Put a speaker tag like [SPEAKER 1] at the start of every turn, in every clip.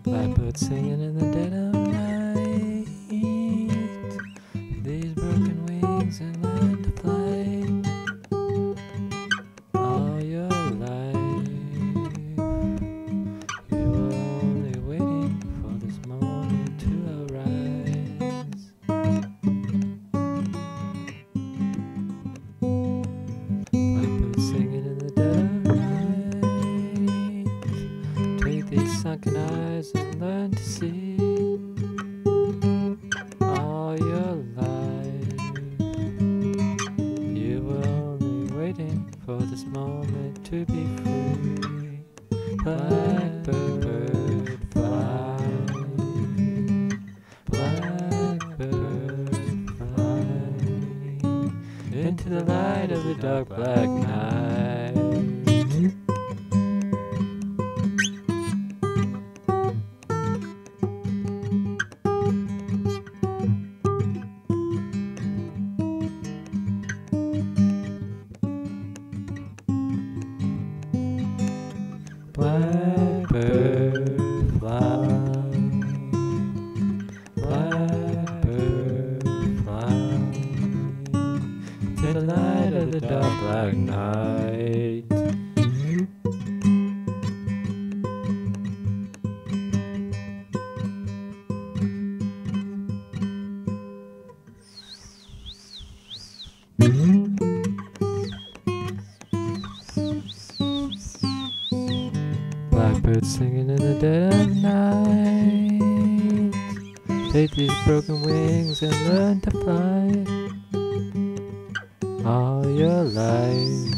[SPEAKER 1] Blackbird singing in the dead of night. These broken wings and learn to fly. All your life, you were only waiting for this moment to arise. Blackbird singing in the dead of night. Take these sunken eyes and learn to see. All your life, you were only waiting for this moment to be free. Blackbird fly, blackbird fly, into the light of the dark black night. Blackbird fly, blackbird fly, to the light of the dark black night. Blackbird singing in the dead of night. Take these broken wings and learn to fly. All your life,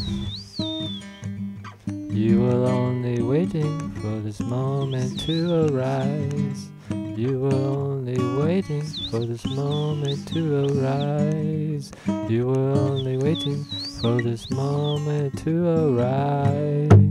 [SPEAKER 1] you were only waiting for this moment to arise. You were only waiting for this moment to arise. You were only waiting for this moment to arise.